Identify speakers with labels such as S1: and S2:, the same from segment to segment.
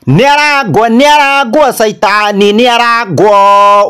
S1: Niaragwo saitani niaragwo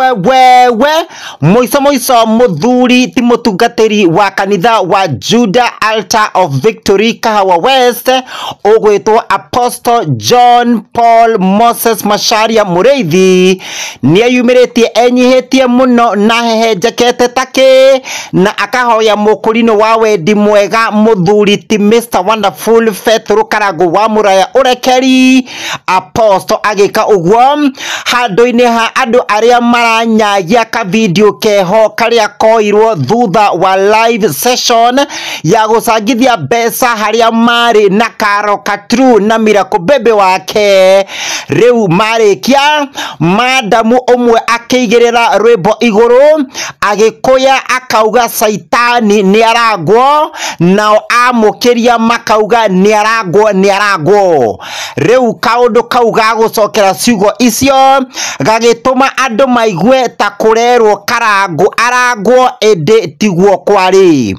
S1: we moiso muthuri ti mutungatiri wa kanitha wa Judah Altar of Victory Kahawa West ogwetwo Apostle John Paul Moses Macharia Mureithi niayumiritie enyihitie muno na hehenjekete take na akahoya mukurino wa wendi mwega muthuri ti Mr Wonderful Faith Rukarago wa Muraya urekeri Apostle agika ugwo handu-ini ha andu aria maranyagia ka video keho karia koirwo thutha wa live session ya gucangithia mbeca haria mari na Karo Katru na Miracle Bebe wake riu marikia madamu umwe akigirira rwimbo iguru agikuya akauga saitani niaragwo nao amukiria makauga niaragwo riu kaundu kau gagucokera ciugo icio gagituma andu maigwe ta kurerwo Karangu aragwo ende tiguo kwari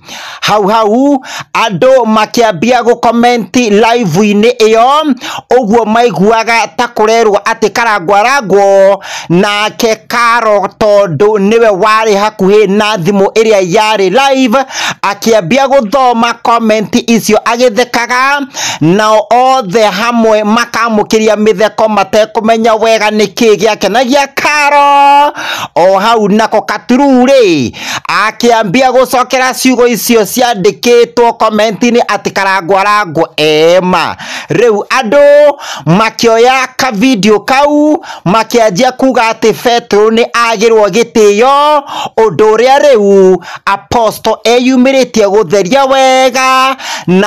S1: hau andu makiambia gukomenti live-ini iyo ugwo maiguaga ta kurerwo ati Karangu aragwo nake Karo tondu niwe wari hakuhi na thimu iria yari live akiambia guthoma komenti icio agithekaga nao othe hamwe makamukiria mitheko matekumenya wega niki giakenagia Karo o hau nako Katururi akiambia gucokera ciugo icio ciandikitwo komenti-ini ati Karangu aragwo ema riu andu makioya ka video kau makianjia kuga ati Petro ni agirwo gitiyo undu uria riu Apostle eyumiritie gutheria wega na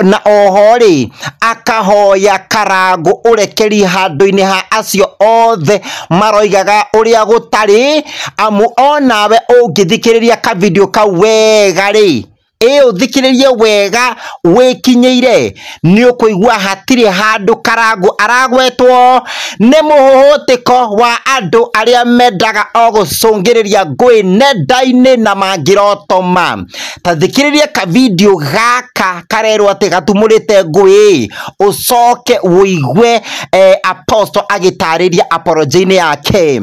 S1: ohori akahoya Karangu urekeri handu-ini ha acio othe maroigaga uria gutari amu onawe ungithikiriria ka video kau wega ri uthikiririe wega wikinyeire ni ukuigwa hatiri handu Karangu aragwetwo ni muhutiko wa andu aria mendaga ogucungiriria ngui nenda-ini na mangirotoma ta thikiririe ka video gaka karerwo ati gatumurite ngui ucoke uigwe Apostle agitariria apology-ini yake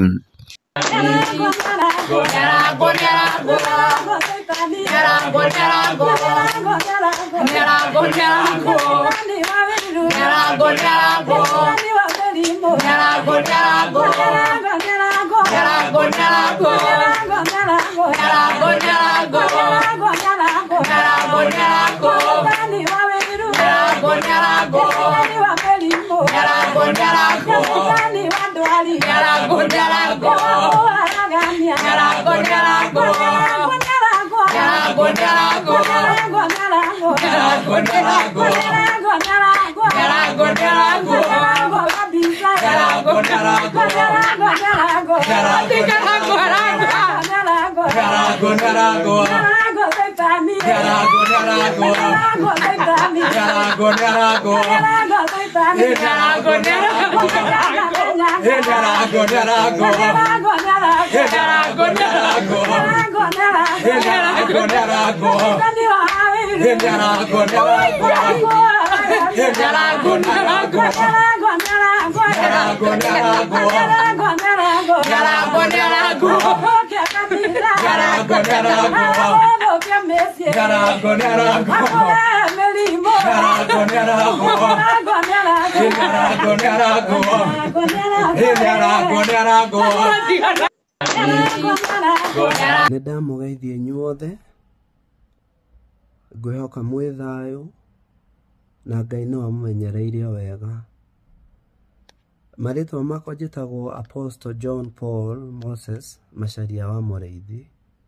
S2: Nidamugeithie inyuothe ngwihoka mwi thayu na Ngai no amumenyereire wega. Maritwa makwa njitagwo Apostle John Paul Moses Macharia wa Mureithi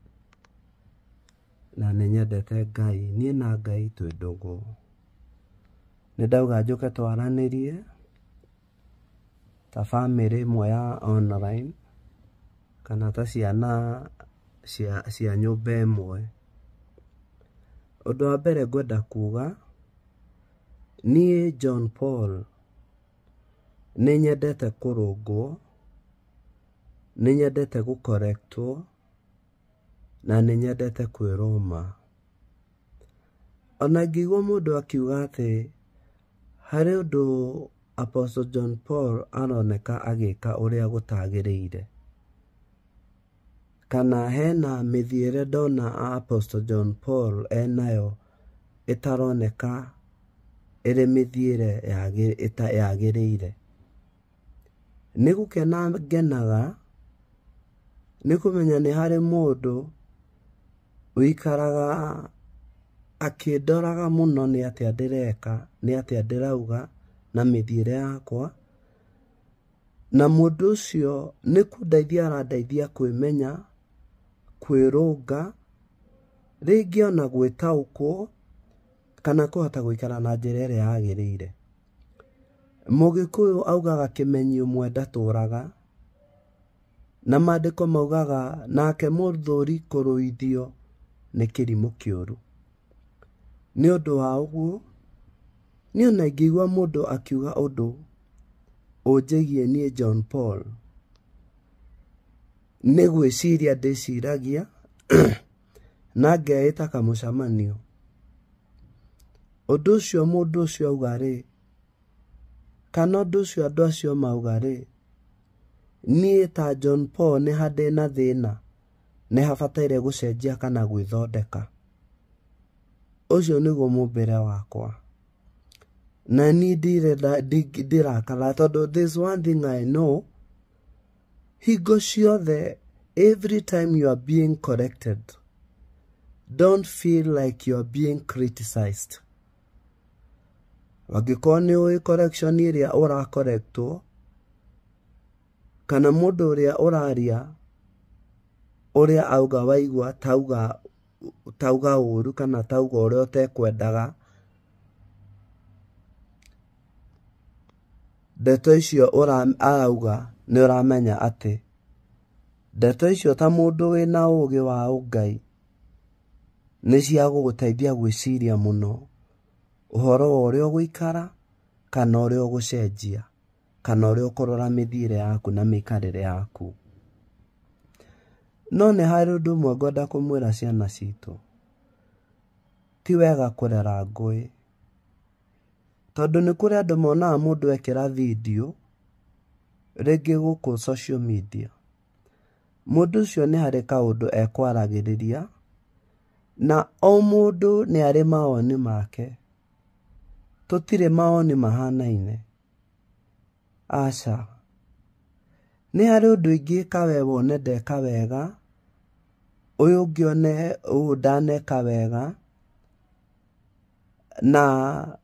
S2: na ninyendete Ngai nie na Ngai twi ndugu. Nindauga njuke twaranirie ta family imwe ya online kana ta ciana cia nyumba imwe. Undu wa mbere ngwenda kuga nie John Paul ninyendete kurungwo, ninyendete gukorektwo na ninyendete kwiroma. Ona ngigwo mundu akiuga ati hari undu Apostle John Paul aroneka agĩka ũrĩa gũtagĩrĩire. Kana hena mithiĩre ndona Apostle John Paul enayo ĩtaroneka ĩrĩ mithiĩre yagĩrĩire. Nĩgũkena ngenaga nĩkũmenya nĩ harĩ mũndũ wĩikaraga akĩndoraga mũno nĩ atĩa ndĩreka, nĩ atĩa ndĩrauga na mithiĩre yakwa, na mũndũ ũcio nĩ kũndeithia arandeithia kwĩmenya, kwĩrũnga, rĩngĩ ona gwĩtaũkwo kana kũhota gũikara na njĩra ĩrĩa yagĩrĩire. Mũgĩkũyũ augaga kĩmenyi ũmwe ndatũraga, na maandĩko maugaga nake mũthũri kũrũithio nĩ kĩrimũ kĩũru. Nĩ ũndũ wa ũguo, niĩ ona ingĩigua mũndũ akiuga ũndũ ũnjĩgie niĩ John Paul, nĩ gwĩciria ndĩciragia na ngeĩta kamũcemanio. Ũndũ ũcio mũndũ ũcio auga rĩ, kana ũndũ ũcio andũ acio mauga rĩ, niĩ ta John Paul nĩ handĩ na thĩna, nĩ habataire gũcenjia kana gwĩthondeka. Ũcio nĩguo mũmbĩre wakwa. Na niĩ ndirakara tondũ there's one thing I know, hingo ciothe, every time you are being corrected, don't feel like you are being criticized. Wangĩkorwo nĩ ũĩ correction ĩrĩa ũrakorektwo, kana mũndũ ũrĩa ũraria ũrĩa auga waigua tauga ũru kana tauga ũrĩa ũtekwendaga, ndeto icio arauga nĩ ũramenya atĩ ndeto icio ta mũndũ wĩna ũũgĩ wa Ngai nĩ cia gũgũteithia gwĩciria mũno ũhoro wa ũrĩa ũgũikara kana ũrĩa ũgũcenjia kana ũrĩa ũkũrora mithiĩre yaku na mĩikarĩre yaku. No nĩ harĩ ũndũ ũmwe ngwenda kũmwĩra ciana citũ, ti wega kũrera ngũĩ, tondũ nĩ kũrĩ andũ monaga mũndũ ekĩra video rĩngĩ gũkũ social media, mũndũ ũcio nĩ harĩ kaũndũ ekwaragĩrĩria, na o mũndũ nĩ arĩ mawoni make, tũtirĩ mawoni mahanaine. Aca, nĩ harĩ ũndũ ingĩka we wone ndeka wega, ũyũ ũngĩ one ũũ ndaneka wega, na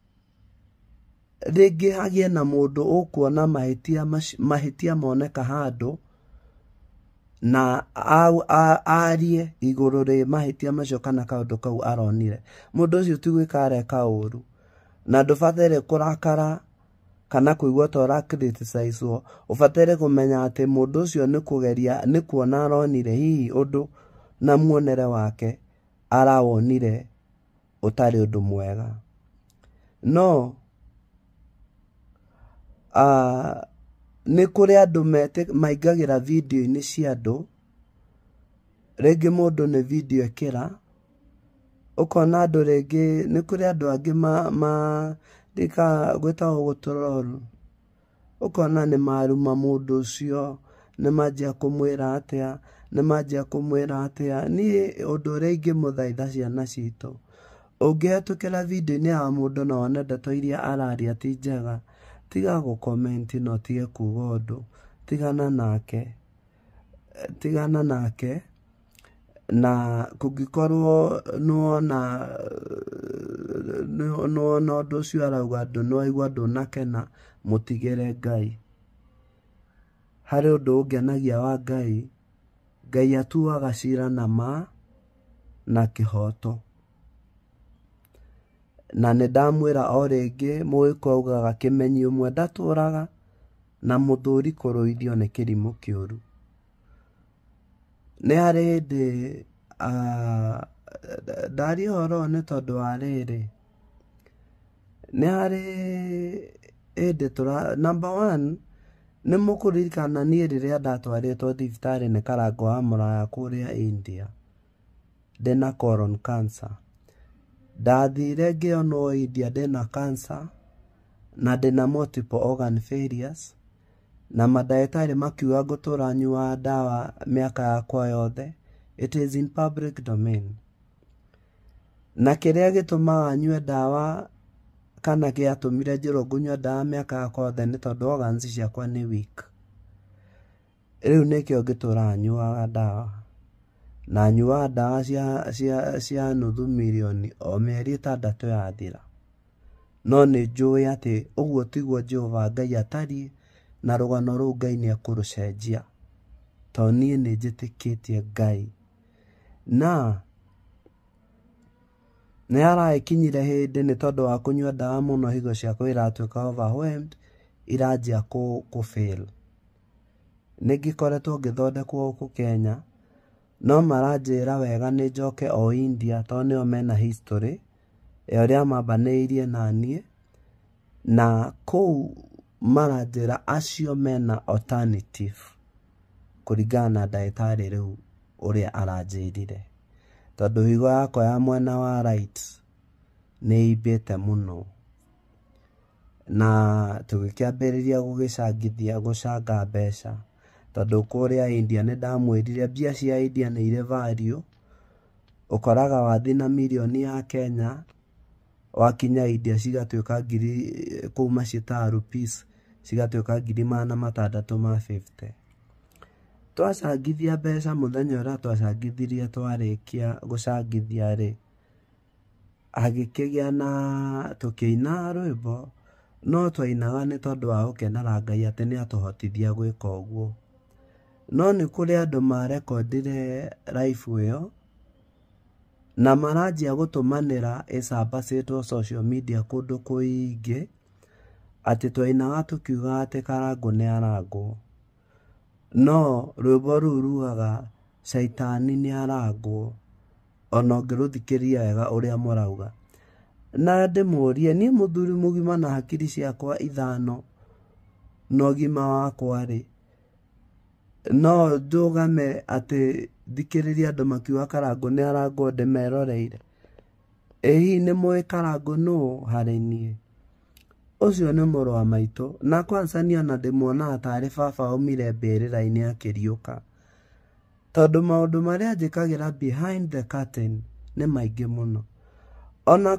S2: rĩngĩ hagĩe na mũndũ ũkuona mahĩtia moneka handũ, na arie igũrũ rĩ mahĩtia macio kana kaũndũ kau aronire. Mũndũ ũcio ti gwĩka areka ũru, na ndũbataire kũrakara kana kũigua ta ũrakriticizwo. Ũbataire kũmenya atĩ mũndũ ũcio nĩ kũgeria, nĩ kuona aronire hihi ũndũ na muonere wake arawonire ũtarĩ ũndũ mwega. No nĩ kũrĩ andũ maingagĩra video-inĩ cia andũ, rĩngĩ mũndũ nĩ video ekĩra, ũkona andũ rĩngĩ, nĩ kũrĩ andũ angĩ gwĩtagwo gũtroll, ũkona nĩ maruma mũndũ ũcio, nĩ manjia kũmwĩra atĩa, nĩ manjia kũmwĩra atĩa. Niĩ ũndũ ũrĩa ingĩmũthaitha ciana citũ, ũngĩhetũkĩra video-inĩ ya mũndũ na wone ndeto iria araria ti njega, tiga gũkomenti na ũtige kuga ũndũ, tigana nake, na kũngĩkorwo nĩwona ũndũ ũcio arauga nĩwaigua ndũnakena, mũtigĩre Ngai. Harĩ ũndũ ũngenagia wa Ngai, Ngai atuaga cira na ma na kĩhoto. Na nĩ ndamwĩra o rĩngĩ, mũgĩkũyũ augaga kĩmenyi ũmwe ndatũraga, na mũthũri kũrũithio nĩ kĩrimũ kĩũru. Nĩ harĩ hĩndĩ ndaria ũhoro nĩ tondũ wa rĩrĩ, nĩ harĩ hĩndĩ number one, nĩ mũkũririkana niĩ rĩrĩa ndatwarĩtwo thibitarĩ nĩ Karangũ wa Mũraya kũrĩa India, ndĩna colon cancer. Ndathire ngĩonwo India ndĩna cancer, na ndĩna multiple organ failures, na mandagĩtarĩ makiuga ngũtũra nyuaga ndawa mĩaka yakwa yothe. It is in public domain. Na kĩrĩa gĩtũmaga nyue ndawa kana gĩatũmire njĩrwo ngũnyua ndawa mĩaka yakwa yothe nĩ tondũ organs ciakwa nĩ weak. Rĩu nĩkĩo ngĩtũra nyuaga ndawa, na nyuaga ndawa cia nuthu mirioni o mĩeri 6 yathira. No nĩ njũĩ atĩ ũguo tiguo Jehova Ngai atariĩ, na rũgano rũu Ngai nĩ ekũrũcenjia, tondũ niĩ nĩ njĩtĩkĩtie Ngai. Na nĩ aragĩkinyire hĩndĩ nĩ tondũ wa kũnyua ndawa mũno higo ciakwa iratuĩka overwhelmed, iranjia kũ-fail. Nĩngĩkoretwo ngĩthondekwo gũkũ Kenya, no maranjĩra wega nĩ njoke o India tondũ nĩo mena history ya ũrĩa mambanĩirie na niĩ, na kũu maranjĩra acio mena alternative kũringana na ndagĩtarĩ rĩu ũrĩa aranjĩrire, tondũ higo yakwa ya mwena wa right nĩ imbĩte mũno, na tũgĩkĩambĩrĩria gũcanga mbeca, tondũ kũrĩa India nĩ ndamwĩrire mbia cia India nĩ irĩ value. Ũkoraga wathi na mirioni ya Kenya, wakinya India cigatuĩka ngiri kuma ciĩtaga rupees cigatuĩka 650. Twacangithia mbeca mũthenya ũrĩa twacangithirie twarĩkia gũcangithia rĩ, hagĩkĩgĩa na tũkĩina rwĩmbo, no twainaga nĩ tondũ wa gũkenera Ngai atĩ nĩ atũhotithia gwĩka ũguo. No nĩ kũrĩ andũ marekondire live ĩyo na maranjia gũtũmanĩra ĩcambacĩtwo social media kũndũ kũingĩ atĩ twainaga tũkiuga atĩ Karangũ nĩ arangwo. No rwĩmbo rũu rugaga Shaitani nĩ arangwo, ona ũngĩrũthikĩria wega ũrĩa mũrauga. Na ndĩmũrie niĩ mũthuri mũgima na hakiri ciakwa 5 na ũgima wakwa rĩ, no ndũgame atĩ thikĩrĩria andũ makiuga Karangũ nĩ arangwo ndĩmeroreire? Hihi nĩ mũĩ Karangũ nũũ harĩ niĩ? Ũcio nĩ mũrũ wa maitũ, na kwanza niĩ ona ndĩmuonaga tarĩ baba aumire mbĩrĩra-inĩ akĩriũka, tondũ maũndũ marĩa njĩkagĩra behind the curtain nĩ maingĩ mũno. Ona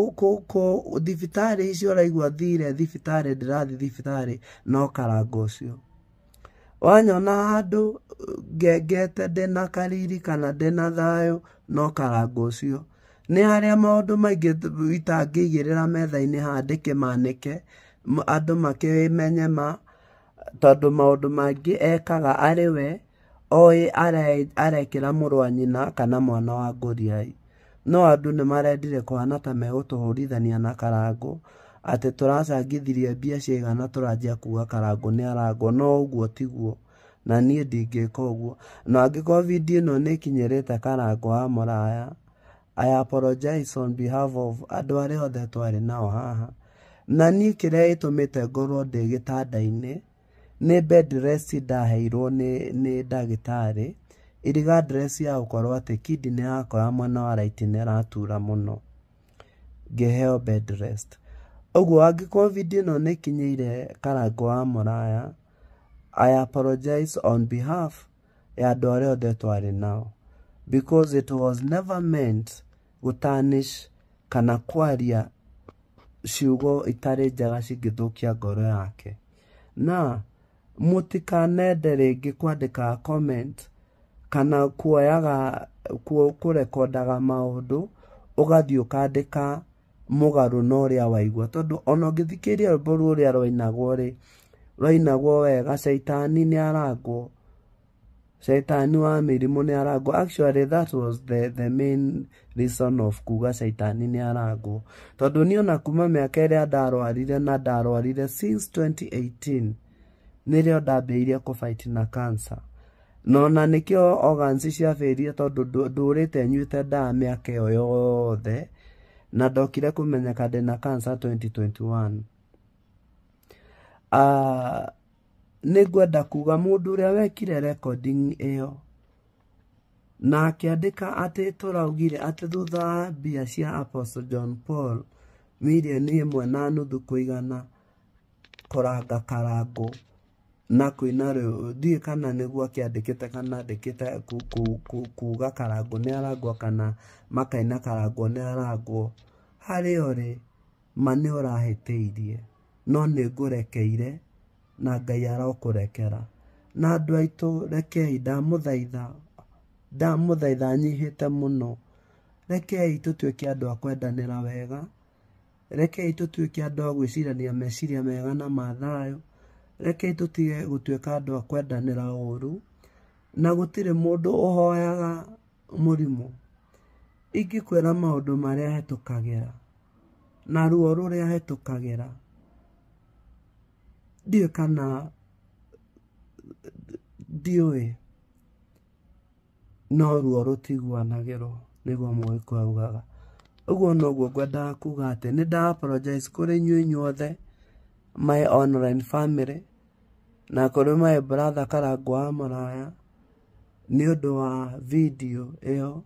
S2: thibitarĩ icio ũraigua thire thibitarĩ, ndĩrathi thibitarĩ, no Karangũ ũcio. Wanyona handũ ngengete ndĩna kariri kana ndĩna thayũ, no Karangũ ũcio. Nĩ harĩa maũndũ maingĩ itangĩigĩrĩra metha-inĩ handĩke manĩke, andũ makĩmenye tondũ maũndũ mangĩ ekaga arĩ we oĩ arekĩra mũrũ wa nyina kana mwana wa ngũriai. No andũ nĩ marendire kũhana ta megũtũhũrithania na Karangũ, atĩ tũracangithirie mbia cigana tũranjia kuga Karangũ nĩ arangwo. No ũguo tiguo, na niĩ ndingĩka ũguo. Na angĩkorwo video ĩno nĩ ikinyĩrĩte Karangũ wa Mũraya, I apologize on behalf of andũ arĩa othe twarĩ nao haha. Na niĩ kĩrĩa gĩtũmĩte ngorwo ndĩ gĩtanda-inĩ nĩ bed rest ndaheirwo nĩ ndagĩtarĩ, regardless ya gũkorwo atĩ kidney yakwa ya mwena wa right nĩ ĩratura mũno, ngĩheo bed rest. Ũguo angĩkorwo video ĩno nĩ ikinyĩire Karangũ wa Mũraya, I apologize on behalf ya andũ arĩa othe twarĩ nao, because it was never meant gũtarnish kana kwaria ciugo itarĩ njega cingĩthũkia ngoro yake. Na mũtikanende rĩngĩ kwandĩka comment kana kuoyaga kũrekondaga maũndũ ũgathiĩ ũkandĩka mũgarũ na ũrĩa waigua, tondũ ona ũngĩthikĩria rwĩmbo rũrĩa rwainagwo wega, Shaitani nĩ arangwo, Shaitani wa mĩrimũ nĩ arangwo. Actually that was the main reason of kuga Shaitani nĩ arangwo, tondũ niĩ ona kuma mĩaka ĩrĩa ndarwarire since 2018 nĩrĩo ndambĩrĩirie kũfight na cancer. No na nĩkĩo organs ciabĩrire tondũ ndũrĩte nyuĩte ndawa mĩaka ĩyo yothe, na ndokire kũmenyeka ndĩna cancer 2021. Nĩngwenda kuga mũndũ ũrĩa wekire recording ĩyo na akĩandĩka atĩ tũraugire atĩ thutha wa mbia cia Apostle John Paul 1.5 million kũigana koranga karango na kwina rĩu ndiĩ kana nĩguo akĩandĩkĩte kana andĩkĩte kuga karango nĩ arangwo kana makaina karango nĩ arangwo harĩa ũrĩ ma nĩ ũrahĩtĩirie no nĩ ngũrekeire na Ngai arokũrekera na andũ aitũ rekei ndamũthaitha nyihĩte mũno rekei tũtuĩke andũ a kwendanĩra wega rekei tũtuĩke andũ a gwĩcirania meciria mega na mathayũ rekei tũtige gũtuĩka andũ a kwendanĩra ũũru na gũtirĩ mũndũ ũhoyaga mũrimũ ingĩkwĩra maũndũ marĩa hetũkagĩra na ruo rũrĩa hetũkagĩra ndiũ kana ndiũĩ no ruo rũtiguanagĩrwo nĩguo Mũgĩkũyũ augaga ũguo noguo ngwendaga kuga atĩ nĩ nda apologize kũrĩ inyuĩ inyuothe my online family na kũrĩ my brother Karango wa Mũraya nĩ ũndũ wa video ĩyo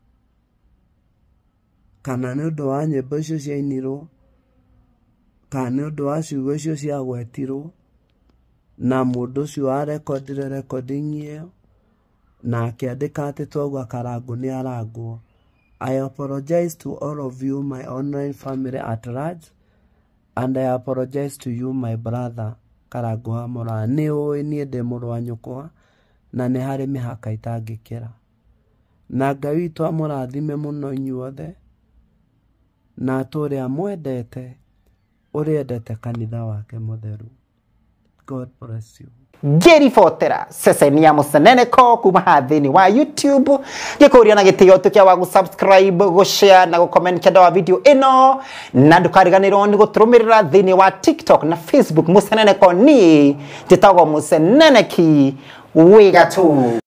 S2: kana nĩ ũndũ wa nyĩmbo icio ciainirwo kana nĩ ũndũ wa ciugo icio ciagwetirwo na mũndũ ũcio warekondire recording ĩyo na akĩandĩka atĩ twauga Karango nĩ arangwo. I apologize to all of you my online family at large and I apologize to you my brother Karango wa Mũraya. Nĩ ũĩ niĩ ndĩ mũrũ wa nyũkwa na nĩ harĩ mĩhaka itangĩkĩra na Ngai witũ amũrathime mũno inyuothe na tũrĩa mwendete ũrĩa endete kanitha wake mũtheru. God bless you.
S1: Ngĩribotera ceceni ya Mũceneneko kuma hathini wa YouTube gĩkũria na gĩtĩo tũkia wa gũsubscribe gũshare na gũcomment kenda wa video ĩno na ndũkariganĩrwo nĩ gũtũrũmĩrĩra thĩinĩ wa TikTok na Facebook Mũceneneko ni njĩtagwo Mũceneneki wĩgatũ.